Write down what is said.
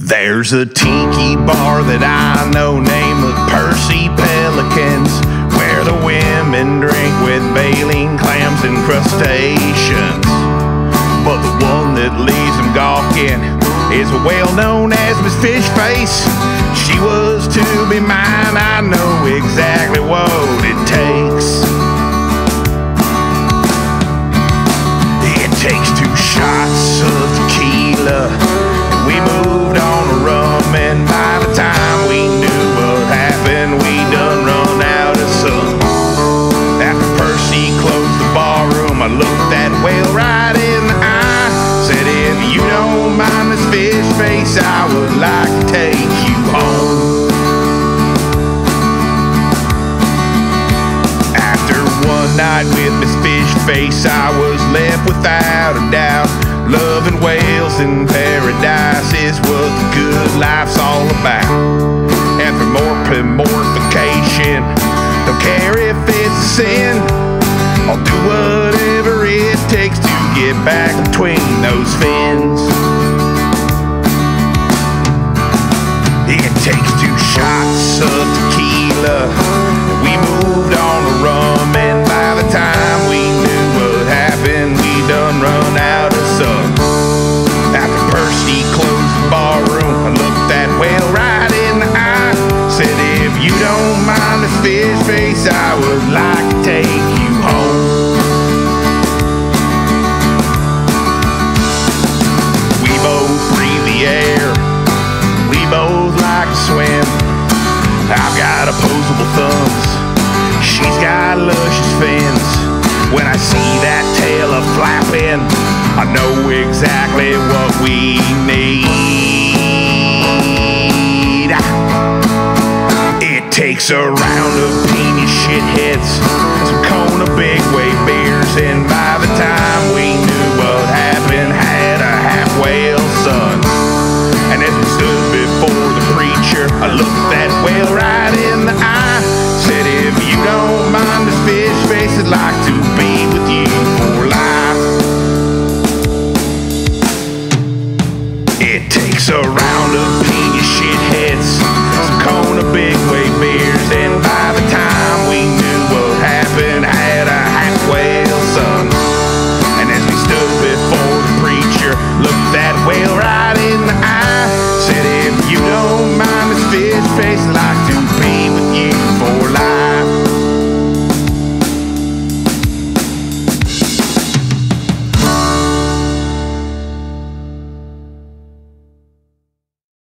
There's a tiki bar that I know named the Percy Pelicans, where the women drink with baleen clams and crustaceans. But the one that leaves them gawking is well known as Miss Fish Face. She was to be mine, I know exactly what it takes. It takes 2 shots of tequila, and we moved on to rum, and by the time we knew what happened, we done run out of sun. After Percy closed the barroom, I looked that whale right in the eye, said, if you don't mind this fish face, I would like to take you home. After one night with Miss Fish Face, I was left without a doubt. Loving whales in paradise is what the good life's all about. Anthropomorphication, don't care if it's a sin, I'll do whatever it takes to get back between those fins. It takes 2 shots of tequila, and we moved on to rum, and by the time we knew what happened, we done run out of sun. After Percy closed the barroom, I looked that whale right in the eye, said, if you don't mind this fish face, I would like to take you home. We both breathe the air, we both like to swim. I've got opposable thumbs, she's got luscious fins. When I see that tail a flapping, I know exactly what we need. It takes a round of peony shitheads, some Kona big wave beers, and by the time we knew what happened, had a half whale son. And as we stood before the preacher, I looked that whale right in the eye, said, if you don't mind this fish face, I'd like to be with you for life. It takes a round of